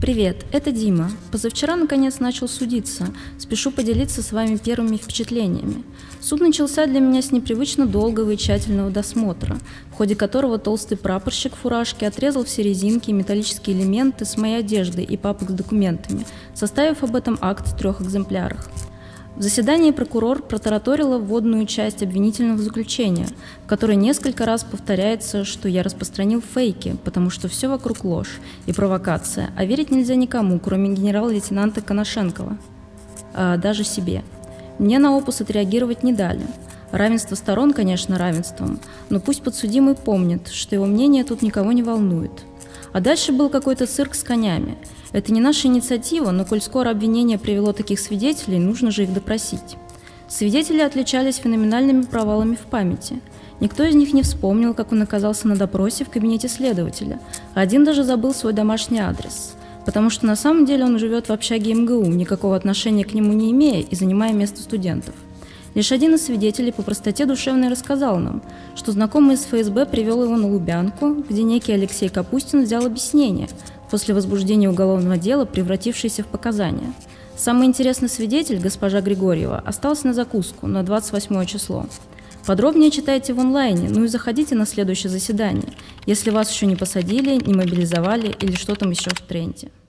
Привет, это Дима. Позавчера наконец начал судиться. Спешу поделиться с вами первыми впечатлениями. Суд начался для меня с непривычно долгого и тщательного досмотра, в ходе которого толстый прапорщик в фуражке отрезал все резинки и металлические элементы с моей одеждой и папок с документами, составив об этом акт в 3 экземплярах. В заседании прокурор протараторила вводную часть обвинительного заключения, в которой несколько раз повторяется, что я распространил фейки, потому что все вокруг ложь и провокация, а верить нельзя никому, кроме генерал-лейтенанта Коношенкова, даже себе. Мне на опус отреагировать не дали. Равенство сторон, конечно, равенством, но пусть подсудимый помнит, что его мнение тут никого не волнует. А дальше был какой-то цирк с конями. Это не наша инициатива, но коль скоро обвинение привело таких свидетелей, нужно же их допросить. Свидетели отличались феноменальными провалами в памяти. Никто из них не вспомнил, как он оказался на допросе в кабинете следователя, а один даже забыл свой домашний адрес, потому что на самом деле он живет в общаге МГУ, никакого отношения к нему не имея и занимая место студентов. Лишь один из свидетелей по простоте душевной рассказал нам, что знакомый из ФСБ привел его на Лубянку, где некий Алексей Капустин взял объяснение после возбуждения уголовного дела, превратившееся в показания. Самый интересный свидетель, госпожа Григорьева, остался на закуску на 28 число. Подробнее читайте в онлайне, ну и заходите на следующее заседание, если вас еще не посадили, не мобилизовали или что там еще в тренде.